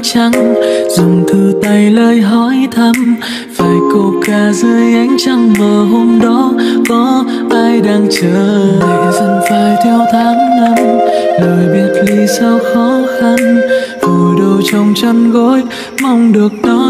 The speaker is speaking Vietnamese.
chăng, dùng thư tay lời hỏi thăm. Phải câu ca dưới ánh trăng mờ hôm đó, có ai đang chờ. Lệ dần phai theo tháng năm, lời biệt ly sao khó khăn. Vùi đầu trong chăn gối, mong được nói